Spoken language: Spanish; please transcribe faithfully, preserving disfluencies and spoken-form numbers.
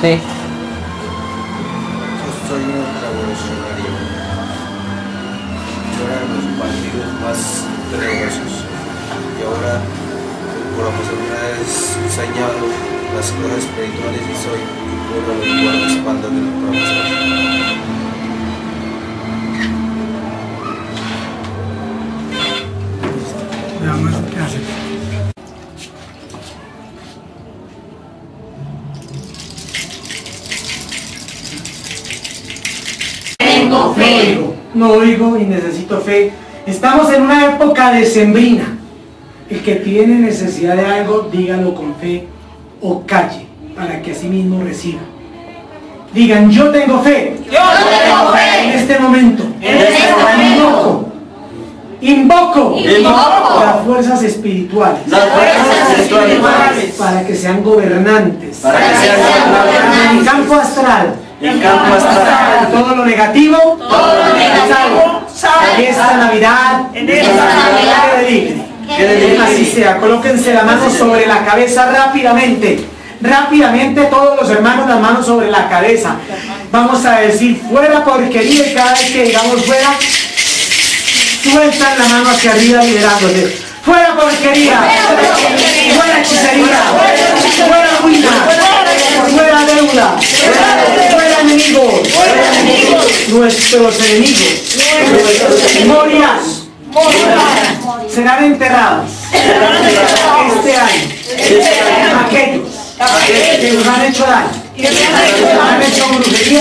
Sí. Yo soy un revolucionario. Yo era de los partidos más peligrosos. Y ahora, el profesor me ha enseñado las cosas espirituales y soy uno de los guardaespaldas del profesor. Veamos qué hace. Tengo No oigo, no oigo y necesito fe. Estamos en una época decembrina. El que tiene necesidad de algo, dígalo con fe o calle, para que así mismo reciba. Digan, yo tengo fe. Yo tengo fe. En este momento. En este momento. Invoco. Invoco. Invoco. Las fuerzas espirituales. Las fuerzas espirituales. Para que sean gobernantes. Para que sean gobernantes. En el campo astral. En campo astral. Todo lo negativo. Todo lo negativo. En esta Navidad. En esta Navidad. Quede libre. Quede libre. Así sea. Colóquense la mano sobre la cabeza rápidamente. Rápidamente todos los hermanos, las manos sobre la cabeza. Vamos a decir fuera porquería y cada vez que digamos fuera, sueltan la mano hacia arriba liberándose. Fuera porquería, fuera hechicería, fuera ruina, fuera deuda, fuera enemigos, nuestros enemigos morirán, serán enterrados este año. Aquellos que nos han hecho daño,